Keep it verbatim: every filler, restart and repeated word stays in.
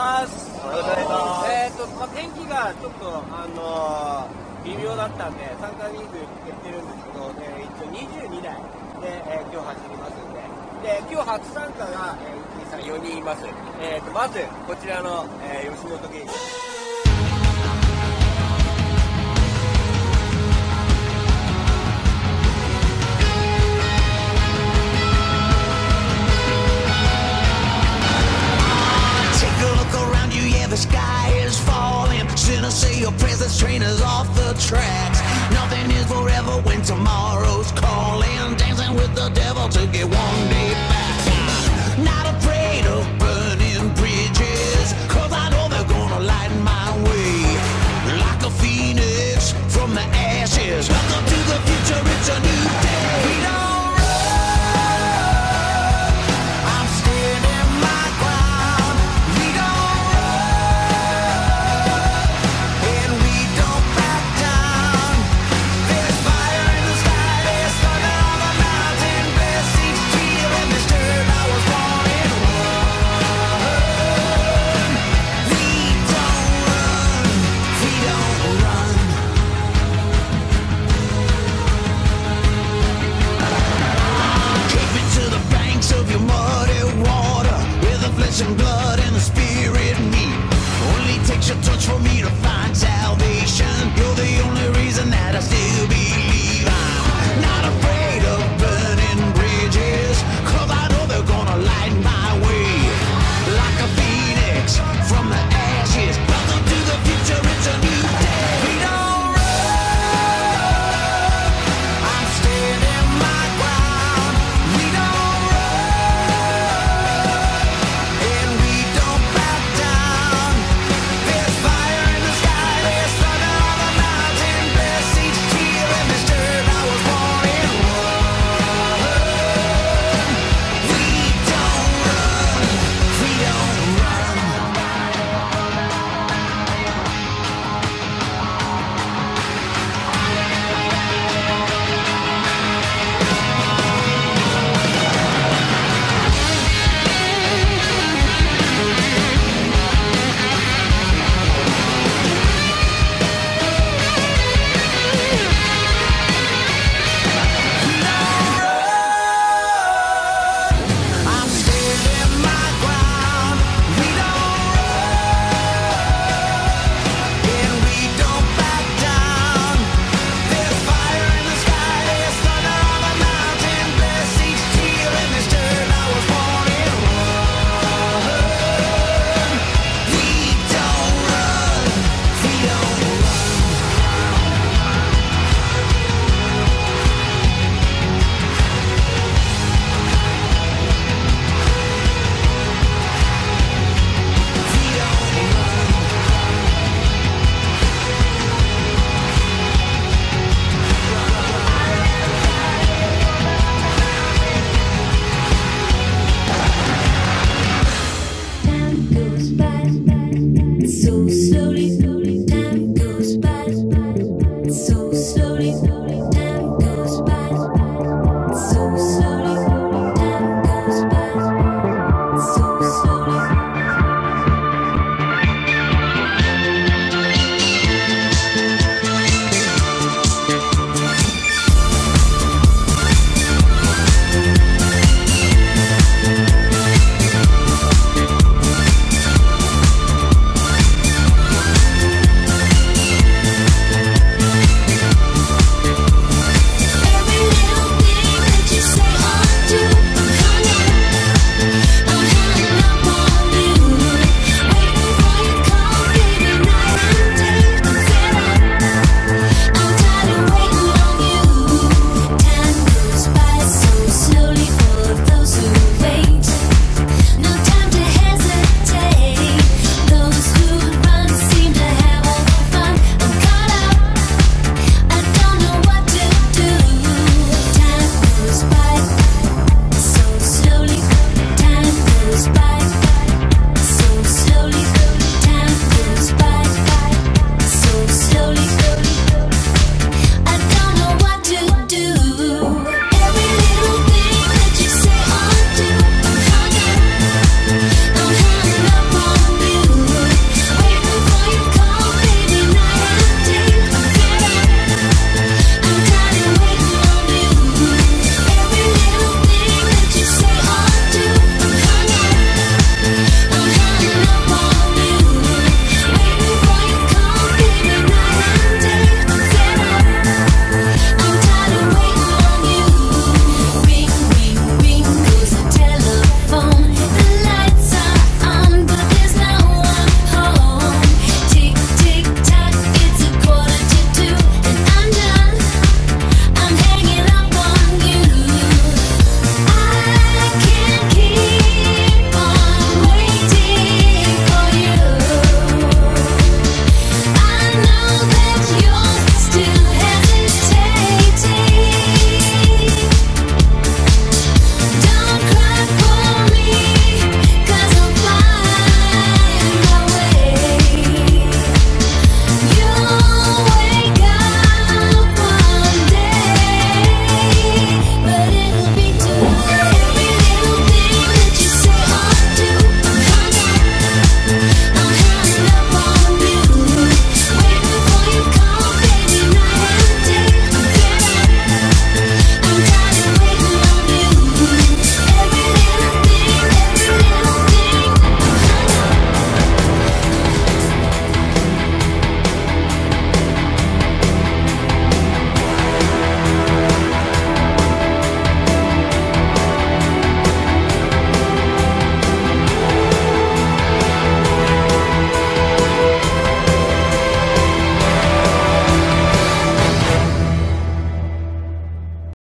ます。えっと、まあ、天気がちょっと、あのー、微妙だったんで、参加人数減ってるんですけど、えー、一応にじゅうにだいで、えー、今日走りますんで、で、今日初参加が、えー、いち、に、さん、よにんいます。えっと、まず、こちらの、えー、吉本芸人。 The sky is falling. Shouldn't say your presence, trainers off the tracks. Nothing is forever when tomorrow's calling. Dancing with the devil to get one day back.